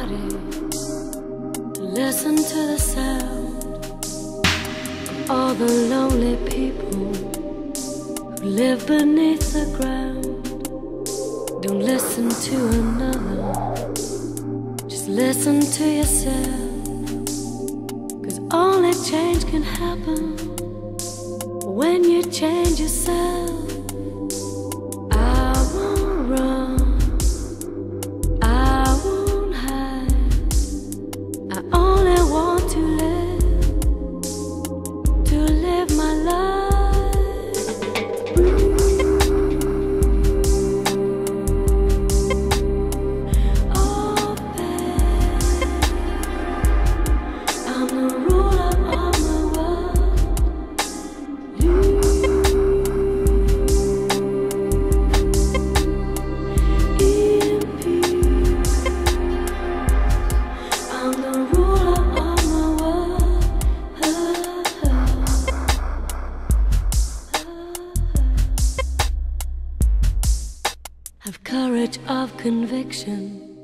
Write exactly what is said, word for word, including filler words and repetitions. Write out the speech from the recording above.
body to listen to the sound of all the lonely people who live beneath the ground. Don't listen to another, just listen to yourself, 'cause only change can happen when you change yourself. I won't run, I won't hide, I only want to live, to live my life. Oh babe, I'm the ruler of my world. You in peace, I'm the ruler of my world. Have courage of conviction,